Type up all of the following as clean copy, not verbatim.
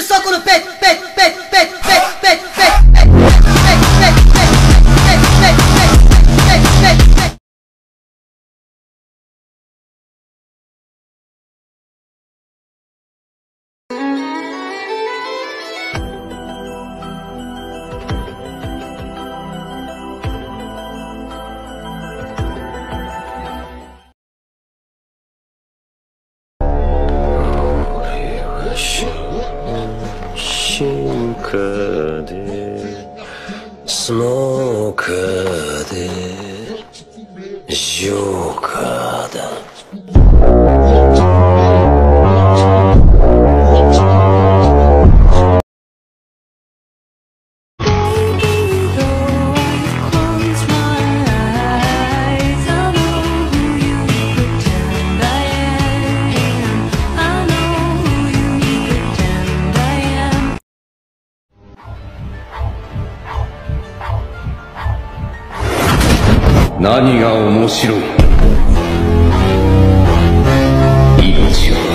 soco no peito, peito, peito, peito, peito, peito, peito. 進化でスモーカーでジョーカーだ。何が面白い？命は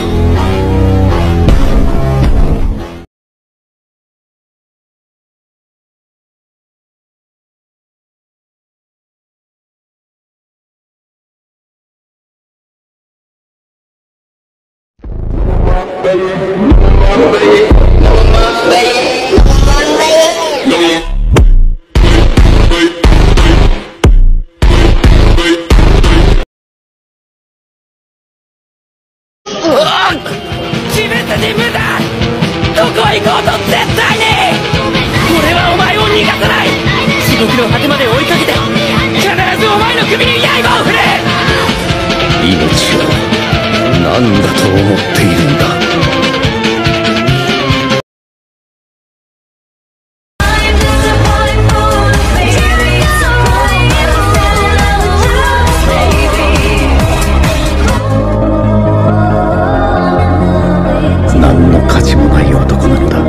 自分たち無駄。どこへ行こうと絶対に俺はお前を逃がさない。地獄の果てまで追いかけて必ずお前の首に刃を振る。 命は何だと思っているんだ。何の価値もない男なんだ。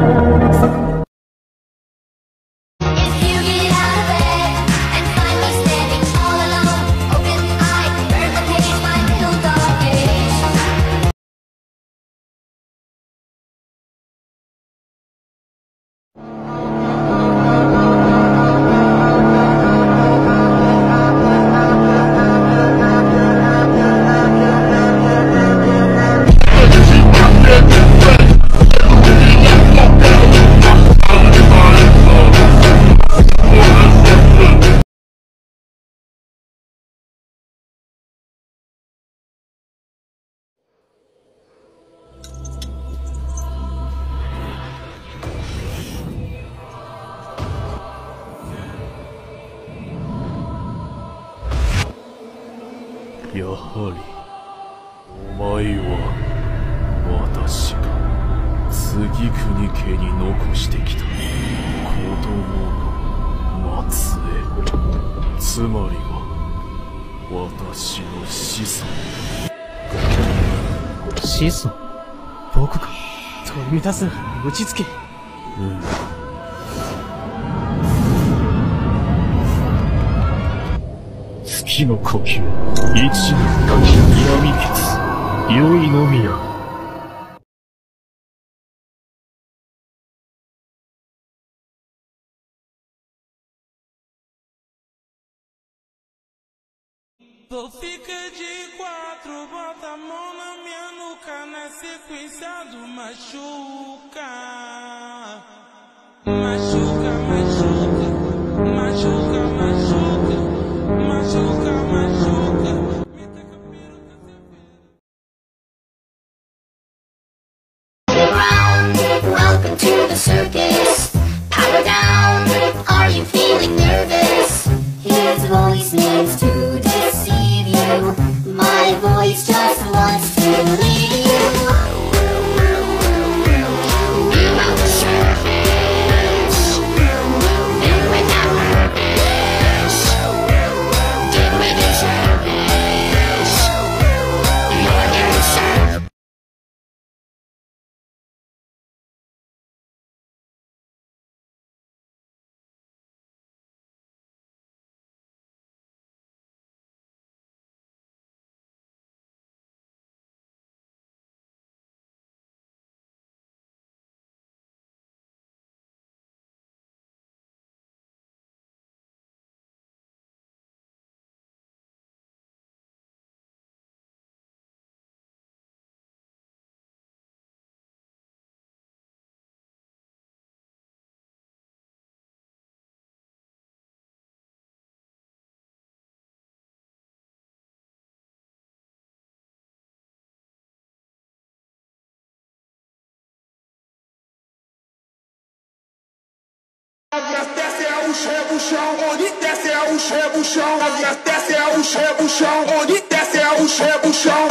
やはりお前は私が次国家に残してきた子供の末裔、つまりは私の子孫。 子孫？僕か？取り乱すな、落ち着け。 月の呼吸、一年間に闇血、良いのみや。 Vou ficar de quatro, bota a mão na minha nuca, na sequência do machuca. Machuca, machuca, machuca, machuca, machuca, machuca. Welcome to the circus. Power down, are you feeling nervous? His voice means to deceive you. My voice just wants to leave you. Desce é o rebuchão, onde desce é o rebuchão. Desce é o rebuchão, onde desce é o rebuchão.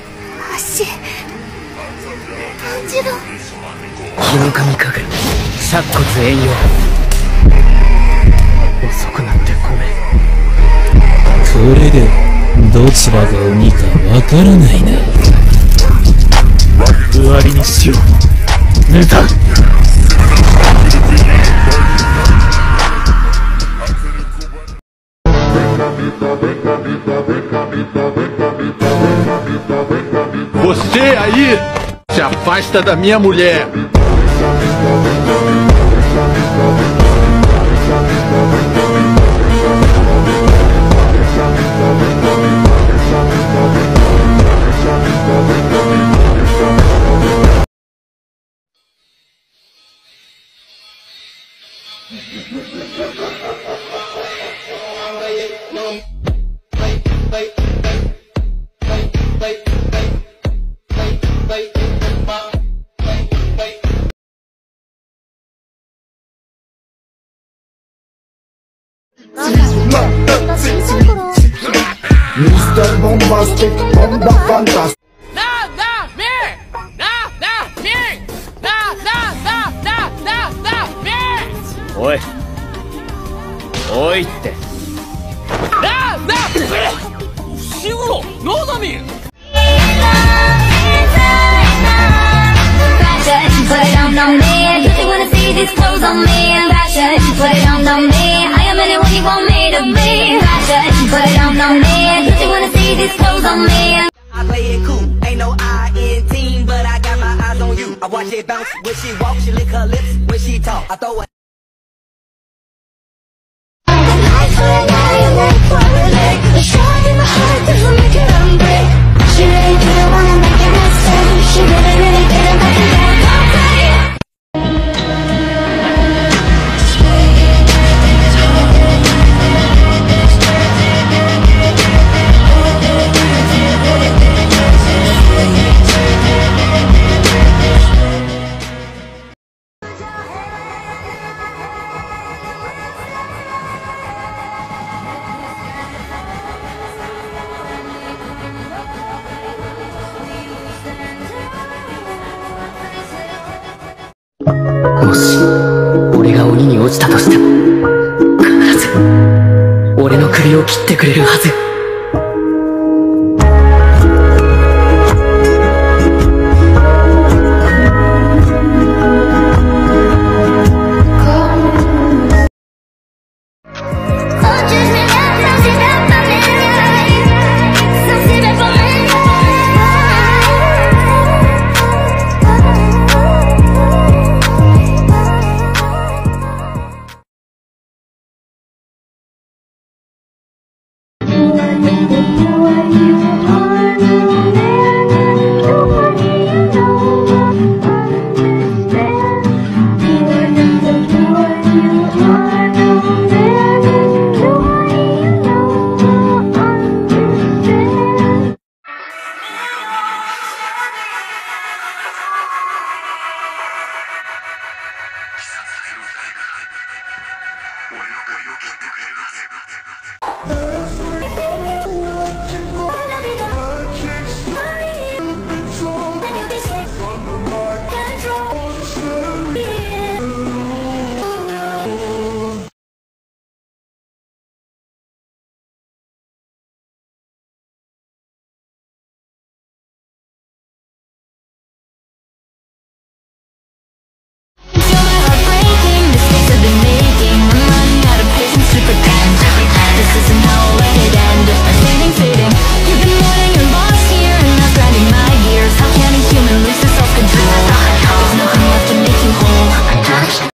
日の神かぐ尺骨遠揚。遅くなってごめん。 これでどちらが鬼かわからないな。 終わりにしよう。ヌタ。 Você aí, se afasta da minha mulher. Mr. Bombastic, Bomba Fantastic. Oi. Oi って。シグロ、ノーザミン。 Put it on me. Don't you wanna see these clothes on me? Fashion, put it on me. I am anyone you want me to be. Fashion, put it on me. Don't you wanna see these clothes on me? I play it cool, ain't no I in team, but I got my eyes on you. I watch it bounce when she walk, she lick her lips when she talk. I throw it. She really didn't wanna make it mistake. She really didn't make it down. Don't play it. もし俺が鬼に落ちたとしても必ず俺の首を切ってくれるはず。